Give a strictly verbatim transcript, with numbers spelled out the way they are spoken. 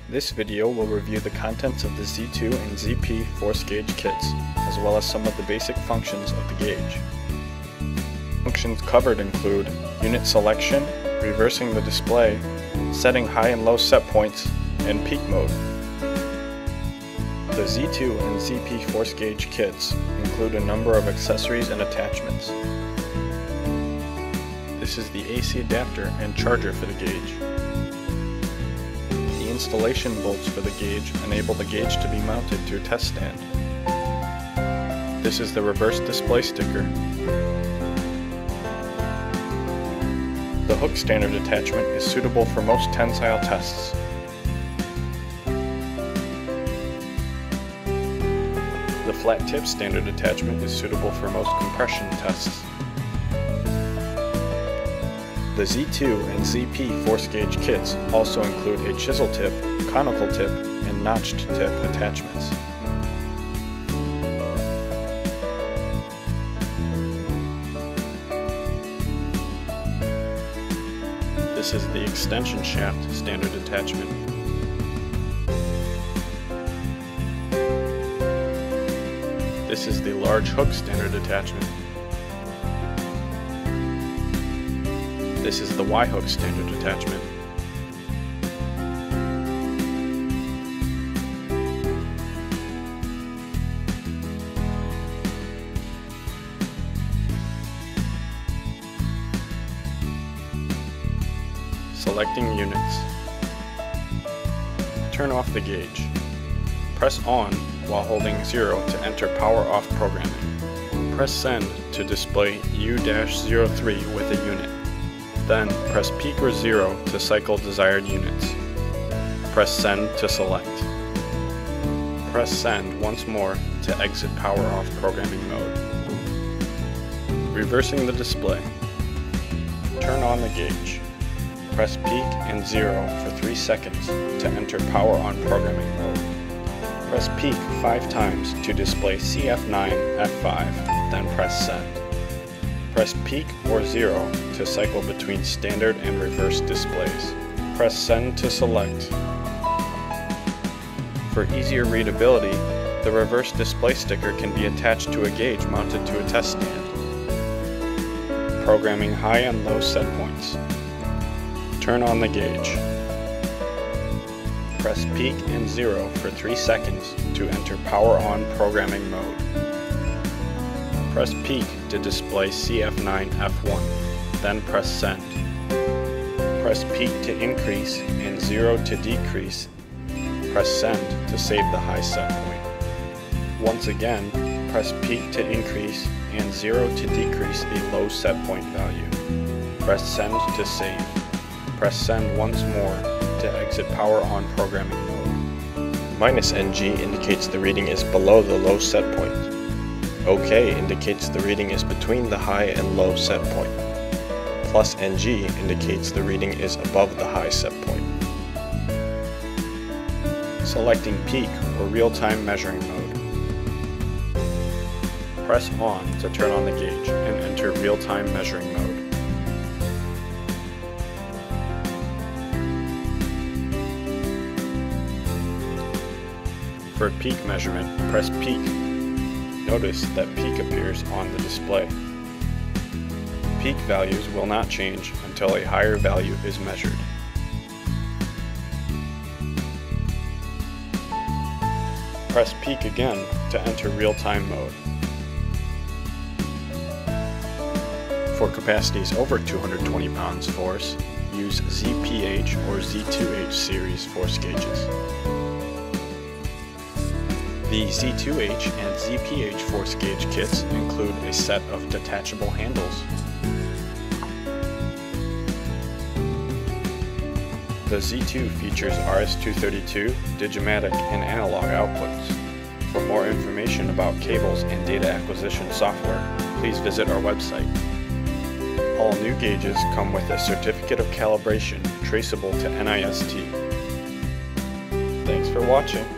This video will review the contents of the Z two and Z P force gauge kits, as well as some of the basic functions of the gauge. Functions covered include unit selection, reversing the display, setting high and low set points, and peak mode. The Z two and Z P force gauge kits include a number of accessories and attachments. This is the A C adapter and charger for the gauge. The installation bolts for the gauge enable the gauge to be mounted to a test stand. This is the reverse display sticker. The hook standard attachment is suitable for most tensile tests. The flat tip standard attachment is suitable for most compression tests. The Z two and Z P force gauge kits also include a chisel tip, conical tip, and notched tip attachments. This is the extension shaft standard attachment. This is the large hook standard attachment. This is the Y-hook standard attachment. Selecting units. Turn off the gauge. Press on while holding zero to enter power off programming. Press send to display U zero three with a unit. Then press peak or zero to cycle desired units. Press send to select. Press send once more to exit power off programming mode. Reversing the display. Turn on the gauge. Press peak and zero for three seconds to enter power on programming mode. Press peak five times to display C F nine F five, then press send. Press peak or zero to cycle between standard and reverse displays. Press send to select. For easier readability, the reverse display sticker can be attached to a gauge mounted to a test stand. Programming high and low set points. Turn on the gauge. Press peak and zero for three seconds to enter power on programming mode. Press peak to display C F nine F one, then press send. Press peak to increase and zero to decrease. Press send to save the high set point. Once again, press peak to increase and zero to decrease the low set point value. Press send to save. Press send once more to exit power on programming mode. Minus N G indicates the reading is below the low set point. OK indicates the reading is between the high and low set point. Plus N G indicates the reading is above the high set point. Selecting peak or real-time measuring mode. Press on to turn on the gauge and enter real-time measuring mode. For peak measurement, press peak. Notice that peak appears on the display. Peak values will not change until a higher value is measured. Press peak again to enter real-time mode. For capacities over two hundred twenty pounds force, use Z P H or Z two H series force gauges. The Z two H and Z P H force gauge kits include a set of detachable handles. The Z two features R S two thirty-two, Digimatic, and analog outputs. For more information about cables and data acquisition software, please visit our website. All new gauges come with a certificate of calibration traceable to N I S T. Thanks for watching.